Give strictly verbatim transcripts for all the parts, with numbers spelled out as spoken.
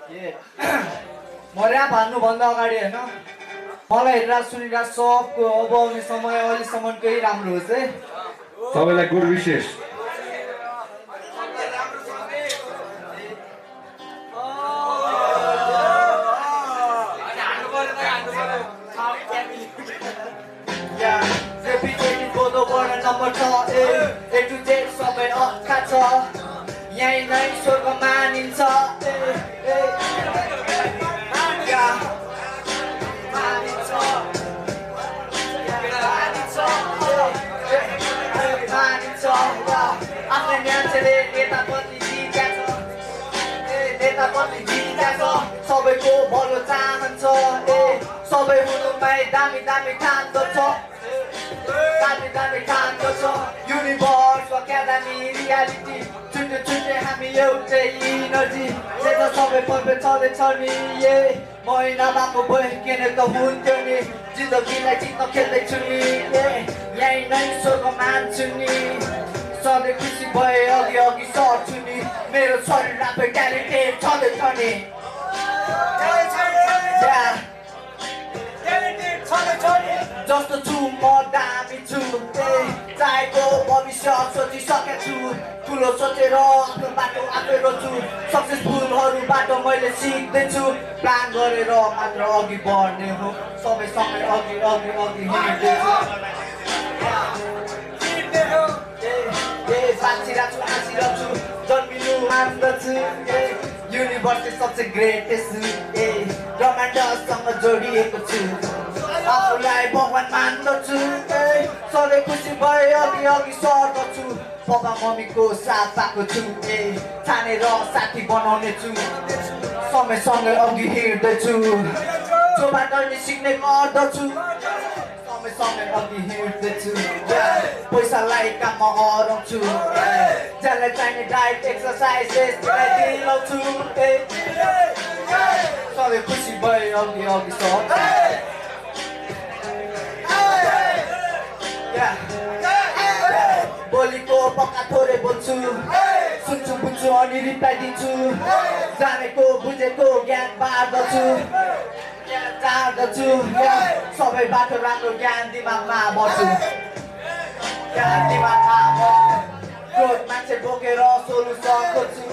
म ऱ्याप हान्नुभन्दा अगाडि होइन मलाई हेरेर सुनिरहेको सबको अब आउने समय अहिलेसम्मकै राम्रो होस् है। सबैलाई गुड विशेष। नम्बर छ ए टु जेड सबै अक्का छ यहीँ नै स्वर्ग मानिन्छ आफ्नै मान्छेले नेता बन्दी जित्याएको छ नेता बन्दी जित्याएको छ सबैको भलो चाहन्छ ए सबै हुनुमै दामी दामी ठान्दछ दामी दामी ठान्दछ युनिभर्स एकाडेमी रियालिटी छुट्टै छुट्टै हामी एउटै इनर्जी यता सबै पर्फेक्ट छँदैछ नि ए मै नभएको भए के नै त हुन्थ्यो नि जिन्दगीलाई जित्न खेल्दैछु नि ए यहीँ नै स्वर्ग मान्छु नि सधैँ खुसी भए अघि अघि सर्छु नि मेरो शरीर आफै ट्यालेन्टेड छँदैछ नि जस्तो छु म दामी छु चाहेको भविष्य सोचिसकेको छु ठुलो सोचेर आफ्नो बाटो आफै रोज्छु सक्सेसफुलहरूबाट मैले सिक्दैछु प्लान गरेर मात्र अघि बढ्ने हो सबैसँगै अघि अघि अघि हिँड्दैछु बाँचिरहेको छु हाँसिरहेको छु जन्मिनु मान्दछु युनिभर्स सबसे ग्रेटेस्ट ए ब्रह्माण्डसँग जोडिएको छु आफूलाई भगवान मान्दछु सधैँ खुसी भए अघि अघि सर्दछु पप्पा मम्मीको साथ पाएको छु ए छानेर साथी बनाउने छु समयसँगै अघि हिँड्दैछु जोबाट नि सिक्ने गर्दछु समयसँगै अघि हिँड्दैछु पैसालाई काममा हराउँछु जसलाई चाहिने डाइट एक्सर्साइजेस दिलाउँछु सधैँ खुसी भए अघि अघि सर्छु बोलीको पक्का थोरै बोल्छु सुन्छु बुझ्छु अनि रिप्लाई दिन्छु जानेको बुझेको ज्ञान बाँड्दछु चाहदछु सबै बाटो राम्रो ज्ञान दिमागमा बस्छु ज्ञान दिमागमा क्रोध मान्छे बोकेर सोल्युसन खोज्छु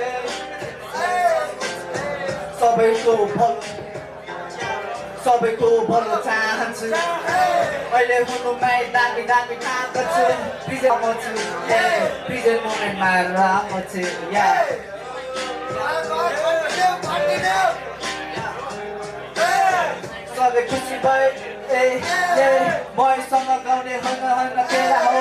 सबैको भलो सबैको भलो चाहन्छु अहिले हुनुमै दामी दामी ठान्दछु प्रिजेन्ट म छु प्रिजेन्ट मोमेन्टमा राम्रो छु सधैँ खुसी भए ए मैसँग गाउने होइन होइन तेरा हो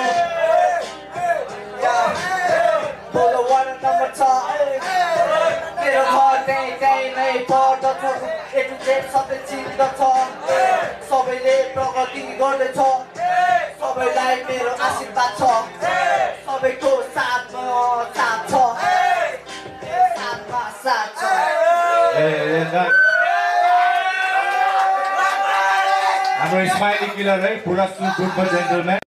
बोलो वान नम्बर छ मेरो घर त्यहीँ त्यहीँ नै पर्दछ ए टु जेड सबै चिन्दछ सबैले प्रगति गर्दैछ सबैलाई मेरो आशीर्वाद छ सबैको साथमा साथ छ साथमा साथ छ हाम्रो स्माइली किलर है पुरा सुट जेन्टलम्यान।